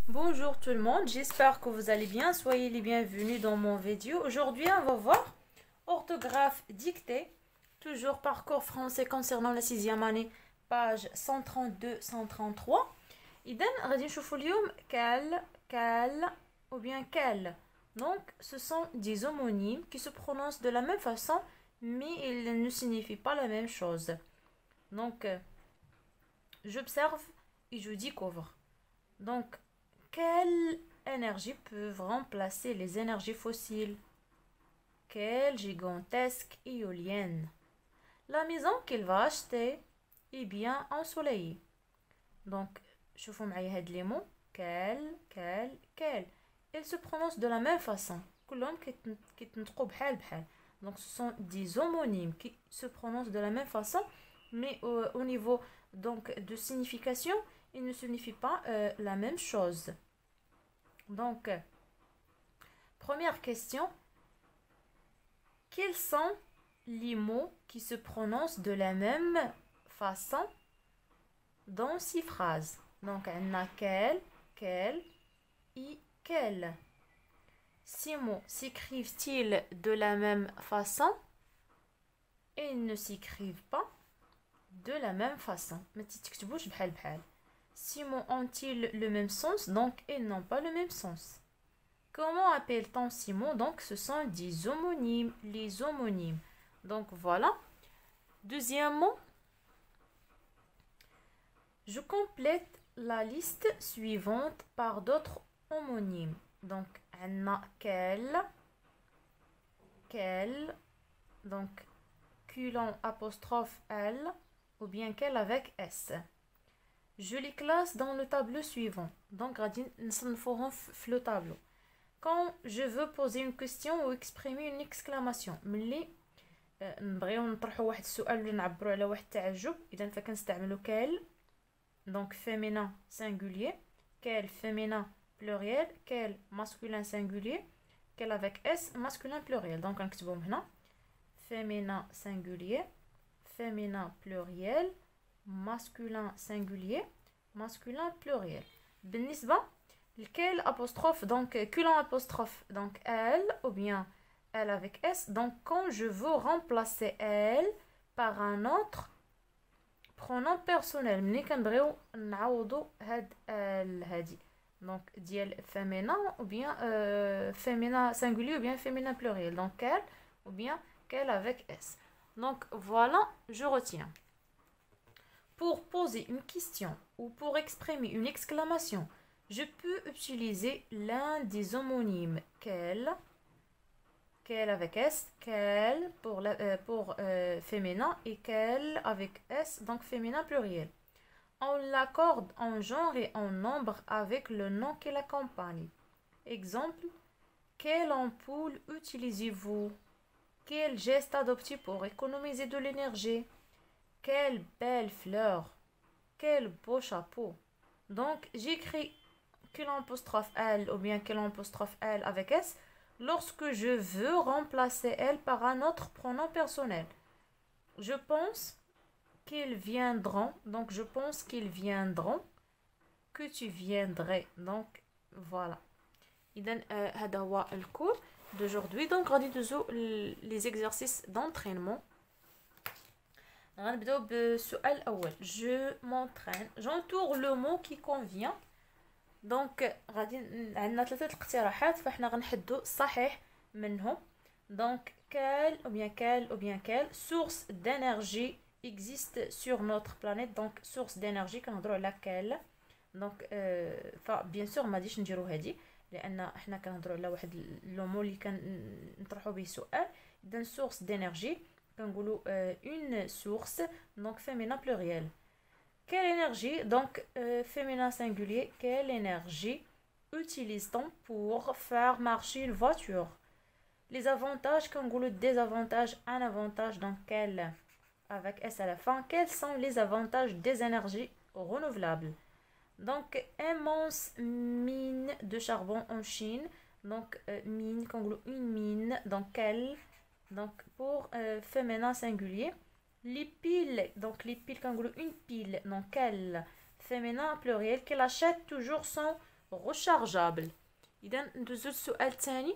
Bonjour tout le monde, j'espère que vous allez bien. Soyez les bienvenus dans mon vidéo. Aujourd'hui, on va voir orthographe dictée, toujours parcours français concernant la sixième année, page 132-133. إذن غادي نشوفوا اليوم quel ou bien quel. Donc, ce sont des homonymes qui se prononcent de la même façon, mais ils ne signifient pas la même chose. Donc, j'observe et je découvre. Donc, quelle énergie peut remplacer les énergies fossiles? Quelle gigantesque éolienne? La maison qu'il va acheter est bien ensoleillée. Donc, شوفوا معايا هاد les mots. Quel. Ils se prononcent de la même façon. كلهم كيتنطقوا بحال بحال. Donc, ce sont des homonymes qui se prononcent de la même façon, mais au niveau donc de signification, ils ne signifient pas la même chose. Donc, première question. Quels sont les mots qui se prononcent de la même façon dans ces phrases? Donc, on a quel et quel. Ces mots s'écrivent-ils de la même façon? Ils ne s'écrivent pas de la même façon. Mais تكتبوش بحال بحال. Ces mots ont-ils le même sens? Donc, ils n'ont pas le même sens. Comment appelle-t-on ces mots? Donc, ce sont des homonymes, les homonymes. Donc, voilà. Deuxièmement, je complète la liste suivante par d'autres homonymes. Donc, on a quel, donc, culon apostrophe L, ou bien quel avec S. Je les classe dans le tableau suivant. Donc, غادي نصنفوهم في le tableau. Quand je veux poser une question ou exprimer une exclamation, ملي نبغيو نطرحوا واحد السؤال ولا نعبروا على واحد التعجب، اذا فكنستعملوا quel, donc féminin singulier, quel féminin pluriel, quel masculin singulier, quel avec S masculin pluriel. Donc غنكتبوهم هنا féminin singulier, féminin pluriel, masculin singulier, masculin pluriel. بالنسبة lequel apostrophe, donc culon apostrophe, donc elle ou bien elle avec S. Donc quand je veux remplacer elle par un autre pronom personnel, ملي كنبغيو نعوضو هاد ال هادي donc ديال féminin ou bien féminin singulier ou bien féminin pluriel, donc quel ou bien quel avec S. Donc voilà, je retiens. Pour poser une question ou pour exprimer une exclamation, je peux utiliser l'un des homonymes quel avec S, quel pour féminin et quel avec S, donc féminin pluriel. On l'accorde en genre et en nombre avec le nom qui l'accompagne. Exemple, quelle ampoule utilisez-vous? Quel geste adopter pour économiser de l'énergie? Quelle belle fleur! Quel beau chapeau! Donc, j'écris quel apostrophe L ou bien quel apostrophe L avec S lorsque je veux remplacer elle par un autre pronom personnel. Je pense qu'ils viendront, donc je pense qu'ils viendront, que tu viendrais. Donc, voilà. إذن هذا هو الكور d'aujourd'hui. Donc, غادي ندوزو les exercices d'entraînement. غنبداو بالسؤال الأول. Je m'entraîne. J'entoure le mot qui convient. دونك غادي عندنا ثلاثه الاقتراحات فاحنا غنحدو الصحيح منهم. دونك quelle ou bien quelle source d'énergie existe sur notre planète. donc source d'énergie كنهضروا على quelle. دونك bien sûr ما غاديش نديرو هادي لان حنا كنهضروا على واحد لو مو اللي كنطرحوا به السؤال. اذا source d'énergie كنقولوا une source, donc féminin pluriel. Quelle énergie, donc féminin singulier, quelle énergie utilise-t-on pour faire marcher une voiture? Les avantages, quand on dit désavantages, un avantage, donc quel avec S à la fin. Quels sont les avantages des énergies renouvelables? Donc immense mine de charbon en Chine. Donc mine, quand on dit une mine, donc quelle, donc pour féminin singulier. Les piles, donc les piles, quand on dit une pile, donc quelle, féminin pluriel, qu'elle achète toujours son rechargeable. إذا ندوزو للسؤال الثاني.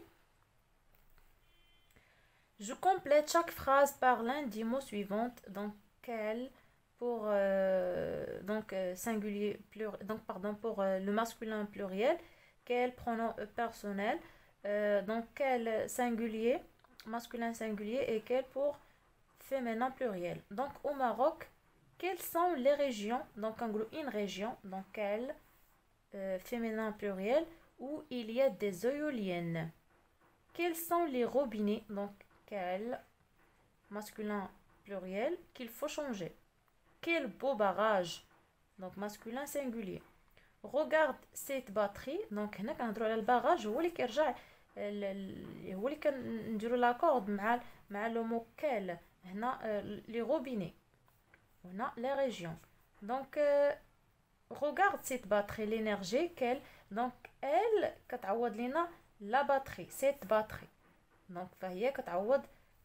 Je complète chaque phrase par l'un des mots suivants. Donc quel pour singulier pour le masculin pluriel, quel pronom personnel, donc quel singulier masculin singulier et quel pour féminin pluriel. Donc au Maroc, quelles sont les régions, donc une région, donc quel féminin pluriel où il y a des éoliennes. Quels sont les robinets, donc quel masculin pluriel qu'il faut changer. Quel beau barrage, donc masculin singulier. Regarde cette batterie, donc هنا كنهضروا على الباراج هو اللي كيرجع هو اللي كنديروا لاكورد مع لو مو كال. هنا لي روبيني هنا لي ريجيون. دونك regarde cette batterie l'énergie qu'elle donc elle كتعوض لينا لا batterie cette batterie. donc فهي كتعوض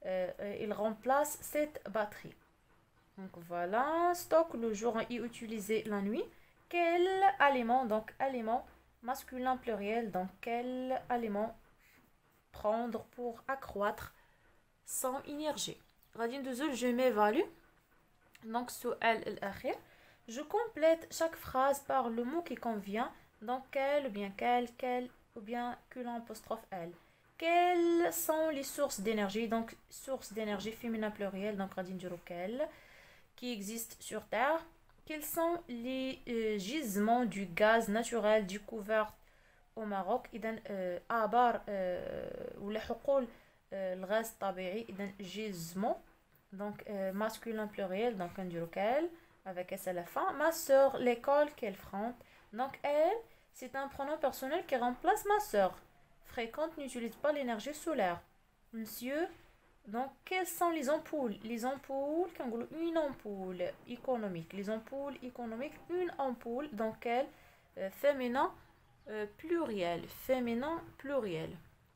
il remplace cette batterie. Donc voilà, stocke le jour et utiliser la nuit. Quel aliment, donc aliment masculin pluriel, donc quel aliment prendre pour accroître son énergie. غادي ندوزو je m'évalue. Donc السؤال الأخير. Je complète chaque phrase par le mot qui convient. Donc quel ou bien quel ou bien apostrophe elle. Quelles sont les sources d'énergie, donc sources d'énergie féminin pluriel, donc غادي نديرو quel qui existent sur Terre. Quels sont les gisements du gaz naturel découverts au Maroc. إذن آبار ولا حقول الغاز الطبيعي. إذن gisement donc masculin pluriel, donc نديرو quel avec s à la fin. Ma sœur, l'école qu'elle fréquente. Donc elle, c'est un pronom personnel qui remplace ma sœur. Fréquente n'utilise pas l'énergie solaire. Monsieur, donc quelles sont les ampoules? Les ampoules, une ampoule économique. Les ampoules économiques, une ampoule. Donc quel féminin pluriel. Féminin pluriel.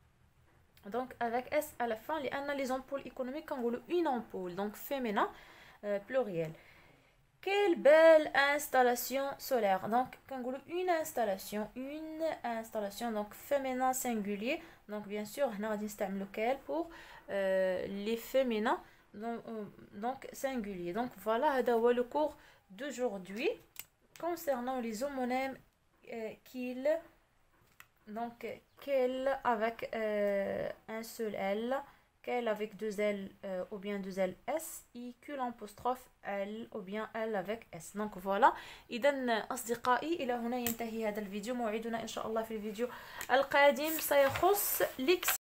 Donc avec s à la fin, les ampoules économiques, une ampoule. Donc féminin pluriel. Quelle belle installation solaire. Donc une installation donc féminin singulier. Donc bien sûr on va utiliser lequel pour les féminins donc singulier. Donc voilà, c'est le cours d'aujourd'hui concernant les homonymes qu'il, donc quel avec un seul L, quel avec deux L ou bien deux L S, et quel apostrophe L ou bien L avec S. Donc voilà. إذن أصدقائي إلى هنا ينتهي هذا الفيديو. موعدنا إن شاء الله في الفيديو القادم سيخص